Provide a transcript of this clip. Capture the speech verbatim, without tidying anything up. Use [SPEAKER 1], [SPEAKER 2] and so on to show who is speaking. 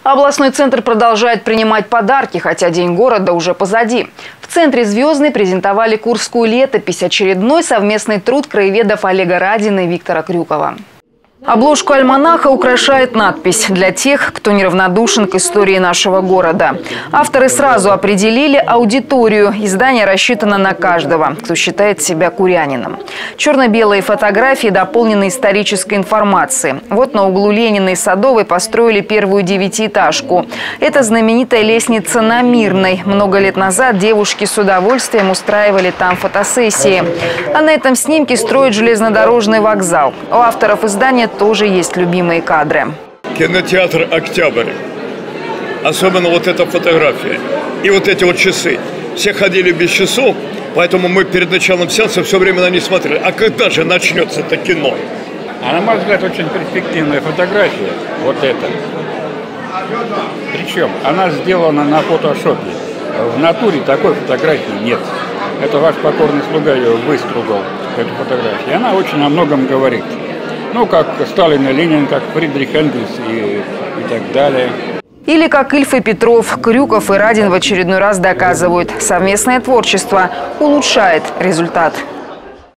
[SPEAKER 1] Областной центр продолжает принимать подарки, хотя День города уже позади. В центре «Звездный» презентовали Курскую летопись, очередной совместный труд краеведов Олега Радина и Виктора Крюкова. Обложку альманаха украшает надпись «Для тех, кто неравнодушен к истории нашего города». Авторы сразу определили аудиторию. Издание рассчитано на каждого, кто считает себя курянином. Черно-белые фотографии дополнены исторической информацией. Вот на углу Ленина и Садовой построили первую девятиэтажку. Это знаменитая лестница на Мирной. Много лет назад девушки с удовольствием устраивали там фотосессии. А на этом снимке строят железнодорожный вокзал. У авторов издания тоже есть любимые кадры.
[SPEAKER 2] Кинотеатр «Октябрь». Особенно вот эта фотография. И вот эти вот часы. Все ходили без часов, поэтому мы перед началом сеанса все время на них смотрели. А когда же начнется это кино?
[SPEAKER 3] А на мой взгляд, очень перспективная фотография. Вот эта. Причем она сделана на фотошопе. В натуре такой фотографии нет. Это ваш покорный слуга ее выстругал, эту фотографию. И она очень о многом говорит. Ну, как Сталин и Ленин, как Фридрих Энгельс и, и так далее.
[SPEAKER 1] Или как Ильф и Петров, Крюков и Радин в очередной раз доказывают, совместное творчество улучшает результат.